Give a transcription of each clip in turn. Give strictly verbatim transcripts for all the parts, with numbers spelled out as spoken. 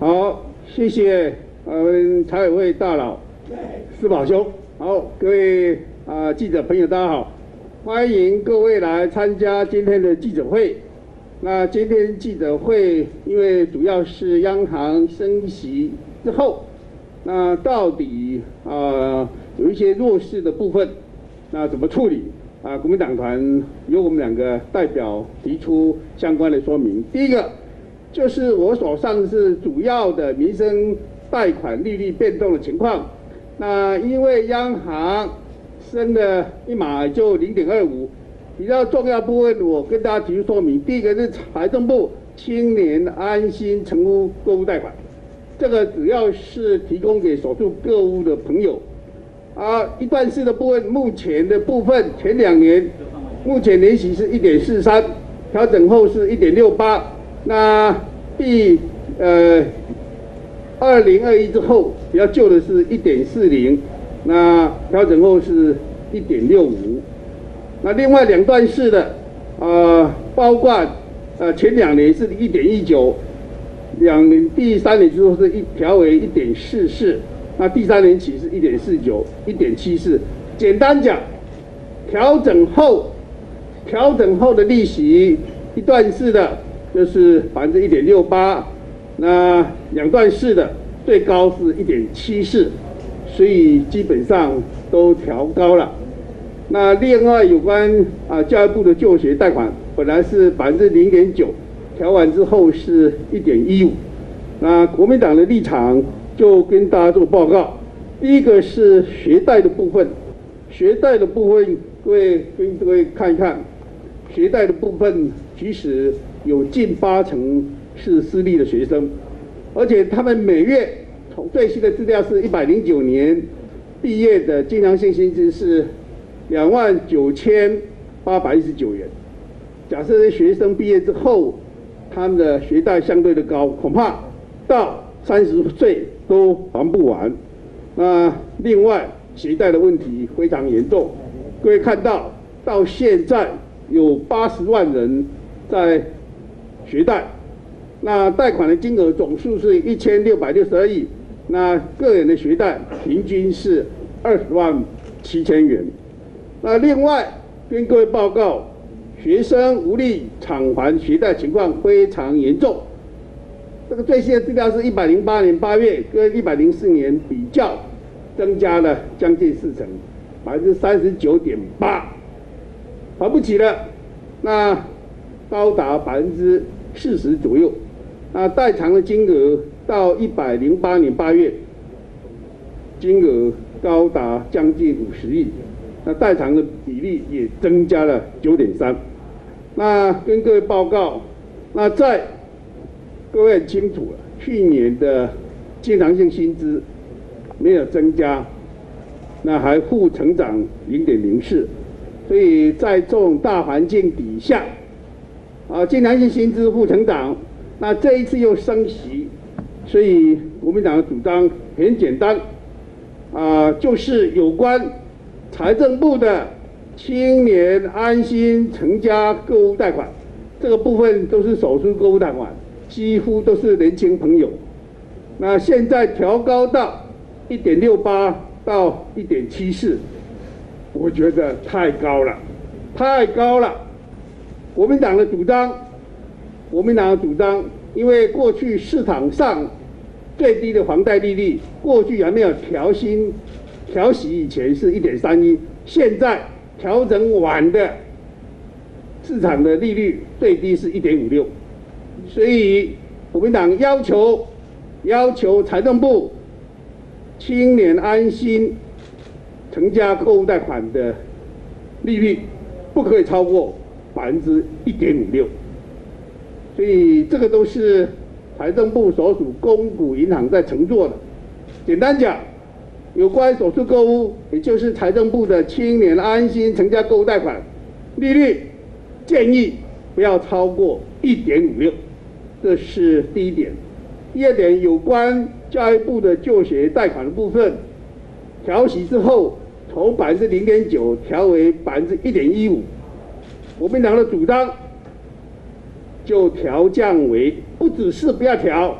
好，谢谢我们财委会大佬施宝兄。好，各位啊、呃、记者朋友，大家好，欢迎各位来参加今天的记者会。那今天记者会，因为主要是央行升息之后，那到底啊、呃、有一些弱势的部分，那怎么处理？啊，国民党团由我们两个代表提出相关的说明。第一个就是我手上是主要的民生贷款利率变动的情况。那因为央行升了一码就 零点二五， 比较重要部分我跟大家提出说明。第一个是财政部青年安心成屋购物贷款，这个主要是提供给首次购屋的朋友。啊，一段式的部分，目前的部分前两年，目前年息是 一点四三， 调整后是 一点六八， 那第呃二零二一之后比较旧的是 一点四零， 那调整后是 一点六五。那另外两段式的，呃，包括呃前两年是 一点一九， 两年第三年之后是一调为 一点四四， 那第三年起是 一点四九、一点七四。简单讲，调整后调整后的利息一段式的就是百分之一点六八，那两段式的最高是 一点七四， 所以基本上都调高了。那另外有关啊教育部的就学贷款，本来是百分之零点九，调完之后是 一点一五。那国民党的立场就跟大家做报告。第一个是学贷的部分，学贷的部分，各位跟各位看一看，学贷的部分其实有近八成是私立的学生，而且他们每月从最新的资料是一百零九年毕业的经常性薪资是两万九千八百一十九元。假设学生毕业之后，他们的学贷相对的高，恐怕到三十岁都还不完。那另外学贷的问题非常严重，各位看到到现在有八十万人在学贷，那贷款的金额总数是一千六百六十二亿，那个人的学贷平均是二十万七千元。那另外跟各位报告，学生无力偿还学贷情况非常严重。这个最新的资料是一百零八年八月跟一百零四年比较，增加了将近四成，百分之三十九点八，还不起了，那高达百分之四十左右。那代偿的金额到一百零八年八月，金额高达将近五十亿，那代偿的比例也增加了九点三。那跟各位报告，那在各位很清楚了，去年的经常性薪资没有增加，那还负成长 零点零四， 所以在这种大环境底下，啊，经常性薪资负成长，那这一次又升息，所以国民党的主张很简单，啊，就是有关财政部的青年安心成家购物贷款，这个部分都是首次购物贷款，几乎都是年轻朋友。那现在调高到 一点六八 到 一点七四， 我觉得太高了，太高了。国民党的主张，国民党的主张，因为过去市场上最低的房贷利率，过去还没有调薪、调息以前是 一点三一， 现在调整完的市场的利率最低是 一点五六， 所以国民党要求要求财政部青年安心成家购物贷款的利率不可以超过百分之一点五六，所以这个都是财政部所属公股银行在承做的。简单讲，有关首次购屋，也就是财政部的青年安心成家购物贷款利率，建议不要超过 一点五六， 这是第一点。第二点，有关教育部的就学贷款的部分，调息之后从 百分之零点九 调为 百分之一点一五， 国民党的主张就调降为不只是不要调，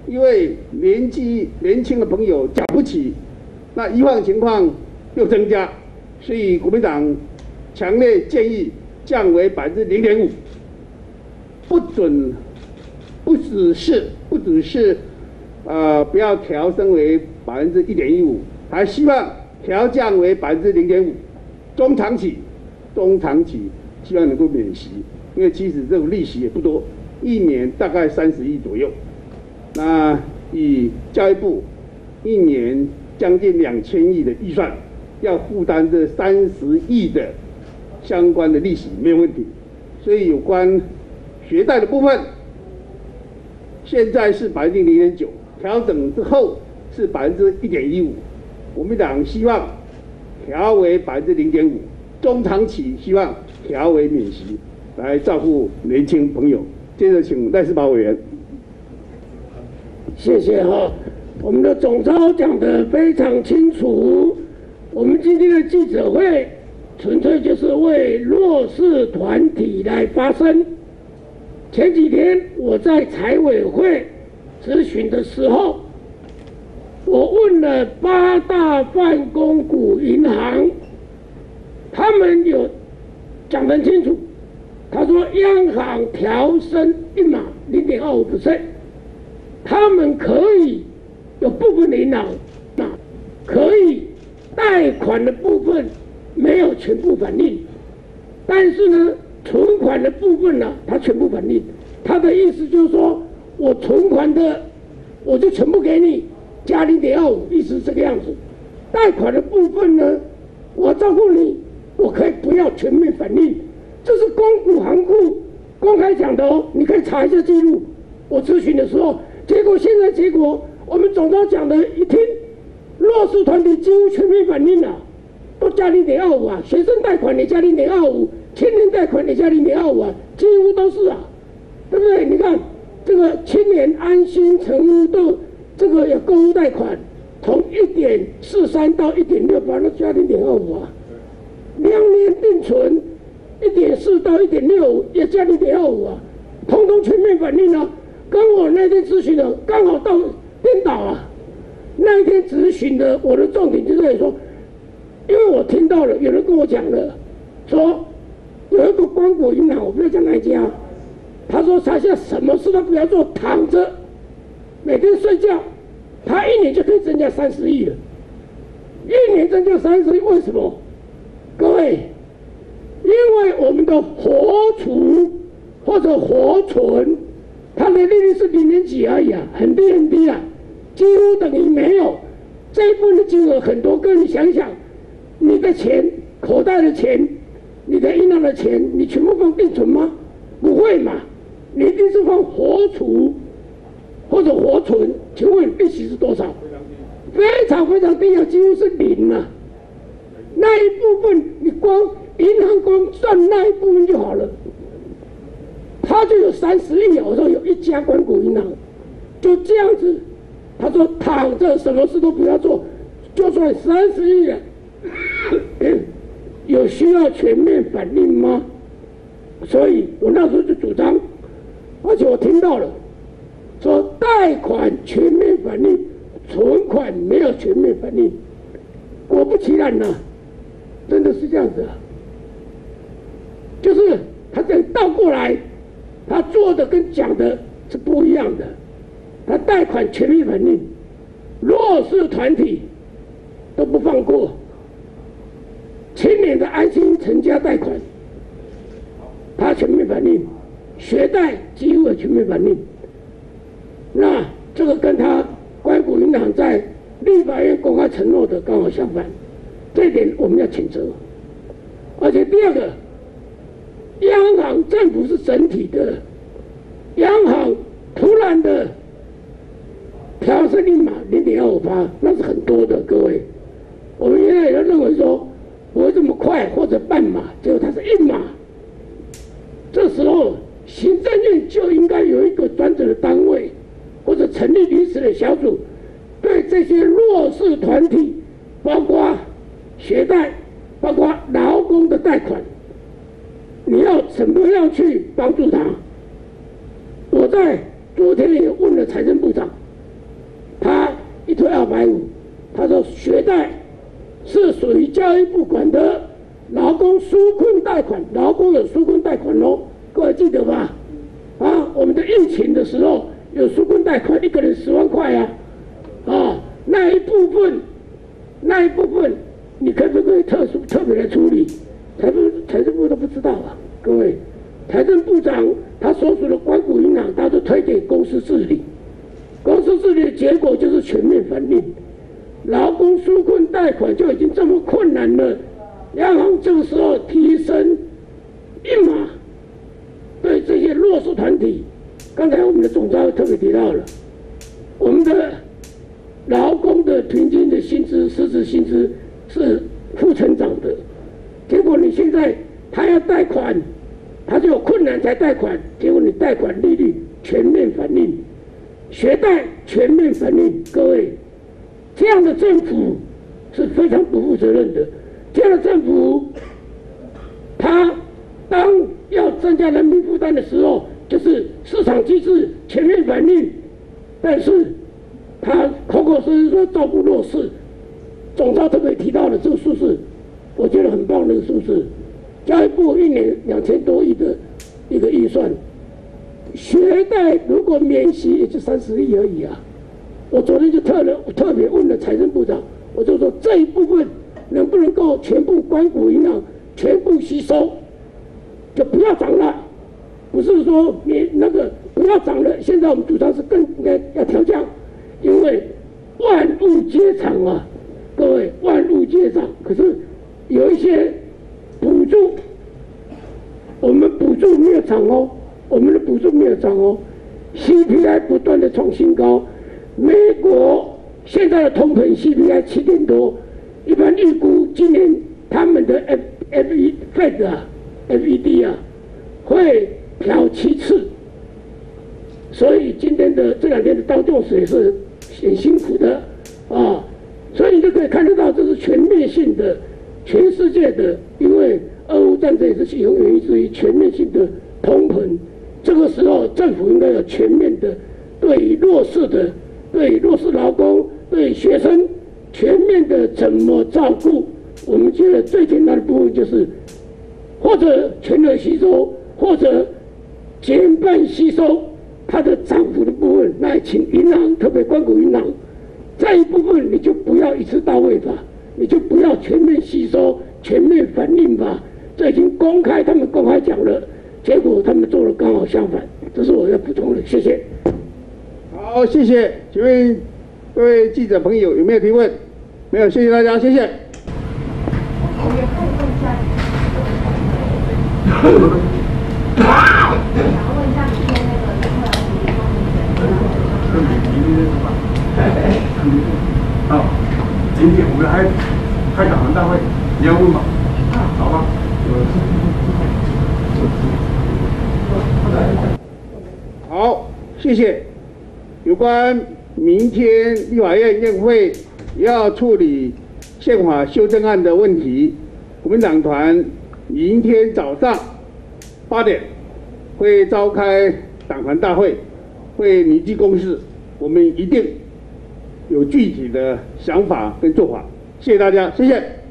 因为年纪年轻的朋友缴不起，那遗忘情况又增加，所以国民党强烈建议降为百分之零点五，不准，不只是不只是，呃，不要调升为百分之一点一五，还希望调降为百分之零点五，中长期，中长期希望能够免息，因为其实这种利息也不多，一年大概三十亿左右。那以教育部一年将近两千亿的预算，要负担这三十亿的相关的利息没有问题。所以有关学贷的部分，现在是百分之零点九，调整之后是百分之一点一五。国民党希望调为百分之零点五，中长期希望调为免息，来照顾年轻朋友。接着请赖世宝委员。 谢谢哈，我们的总召讲得非常清楚。我们今天的记者会，纯粹就是为弱势团体来发声。前几天我在财委会质询的时候，我问了八大泛公股银行，他们有讲得很清楚。他说央行调升一码零点二五 percent。他们可以有部分的银行啊，可以贷款的部分没有全部反映，但是呢，存款的部分呢，它全部反映。他的意思就是说，我存款的我就全部给你，加零点二五，意思是这个样子。贷款的部分呢，我照顾你，我可以不要全面反映。这是公股行库公开讲的哦，你可以查一下记录。我咨询的时候。结果现在结果，我们总召讲的一听，弱势团体几乎全面反映了，都加零点二五啊，学生贷款也加零点二五，青年贷款也加零点二五啊，几乎都是啊，对不对？你看这个青年安心成屋都这个有购物贷款，从一点四三到一点六八，那加零点二五啊，两年定存一点四到一点六五也加零点二五啊，统统全面反映了。跟我那天咨询的刚好到颠倒啊！那一天咨询的我的重点就在于说，因为我听到了有人跟我讲了，说有一个光谷银行，我不要讲哪一家，他说他现在什么事都不要做，躺着，每天睡觉，他一年就可以增加三十亿了，一年增加三十亿，为什么？各位，因为我们的活储或者活存。它的利率是零点几而已啊，很低很低啊，几乎等于没有。这一部分的金额很多，各位你想想，你的钱、口袋的钱、你的银行的钱，你全部放定存吗？不会嘛，你一定是放活储或者活存。请问利息是多少？非常非常低啊，几乎是零啊。那一部分你光银行光赚那一部分就好了。他就有三十亿，我说有一家官股银行，就这样子，他说躺着什么事都不要做，就算三十亿了，有需要全面反映吗？所以我那时候就主张，而且我听到了，说贷款全面反映，存款没有全面反映，果不其然呐、啊，真的是这样子啊，就是他这样倒过来。他做的跟讲的是不一样的，他贷款全面反映，弱势团体都不放过，青年的安心成家贷款，他全面反映，学贷几乎全面反映。那这个跟他关谷银行在立法院公开承诺的刚好相反，这一点我们要谴责。而且第二个。央行政府是整体的，央行突然的调升一码零点二五八，那是很多的，各位。我们原来也认为说不会这么快或者半码，结果它是一码。这时候行政院就应该有一个专责的单位，或者成立临时的小组，对这些弱势团体，包括学贷，包括劳工的贷款。你要怎么样去帮助他？我在昨天也问了财政部长， 百五，他说学贷是属于教育部管的劳工纾困贷款，劳工有纾困贷款哦，各位记得吧？啊，我们的疫情的时候有纾困贷款，一个人十万块啊，啊，那一部分，那一部分，你可不可以特殊特别的处理？财政财政部都不知道啊，各位，财政部长他所属的关谷银行，他都推给公司治理，公司治理的结果就是全面返利，劳工纾困贷款就已经这么困难了，央行这个时候提升一码，对这些弱势团体，刚才我们的总召特别提到了，我们的劳工的平均的薪资、实质薪资是负成长的。结果你现在他要贷款，他就有困难才贷款，结果你贷款利率全面返利，学贷全面返利，各位，这样的政府是非常不负责任的。这样的政府，他当要增加人民负担的时候，就是市场机制全面返利，但是他口口声声说照顾弱势，总召特别提到了这个数字。我觉得很棒的一个数字，教育部一年两千多亿的一个预算，学贷如果免息也就三十亿而已啊！我昨天就特了特别问了财政部长，我就说这一部分能不能够全部关谷银行全部吸收，就不要涨了，不是说你那个不要涨了，现在我们主张是更应该要调降，因为万物皆涨啊，各位万物皆涨，可是。有一些补助，我们补助没有涨哦，我们的补助没有涨哦 ，C P I 不断的创新高，美国现在的通膨 C P I 七点多，一般预估今年他们的 F F E Fed 啊 F E D 啊会调七次，所以今天的这两天的道琼斯也是很辛苦的啊，所以你就可以看得到这是全面性的。全世界的，因为俄乌战争也是其中原因之一，全面性的通膨。这个时候，政府应该有全面的对于弱势的、对于弱势劳工、对于学生全面的怎么照顾。我们觉得最简单的部分就是，或者全额吸收，或者减半吸收它的涨幅的部分。那请银行，特别关谷银行，这一部分你就不要一次到位吧。你就不要全面吸收、全面反应吧，这已经公开，他们公开讲了，结果他们做的刚好相反，这是我要补充的，谢谢。 好，谢谢。请问各位记者朋友有没有提问？没有，谢谢大家，谢谢。 我也可以问一下，想问一下今天那个中国好。今天我们还开党团大会，你要问吗？好吧。 好，谢谢。有关明天立法院院会要处理宪法修正案的问题，国民党团明天早上八点会召开党团大会，会拟具公示，我们一定有具体的想法跟做法，谢谢大家，谢谢。